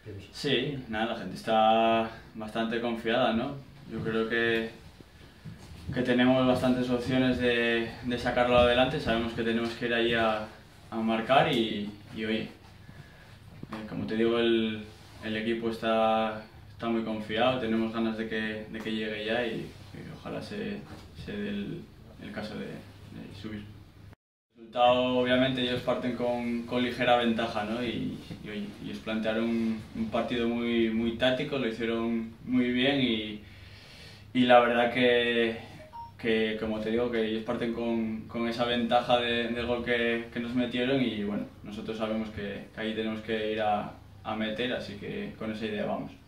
Sí, nada, la gente está bastante confiada, ¿no? Yo creo que tenemos bastantes opciones de sacarlo adelante, sabemos que tenemos que ir ahí a marcar y oye, como te digo, el equipo está muy confiado, tenemos ganas de que llegue ya y ojalá se dé el caso de subir. El resultado, obviamente, ellos parten con ligera ventaja, ¿no? Oye, ellos plantearon un partido muy táctico, lo hicieron muy bien y la verdad que, como te digo, que ellos parten con esa ventaja del gol que nos metieron y bueno, nosotros sabemos que ahí tenemos que ir a meter, así que con esa idea vamos.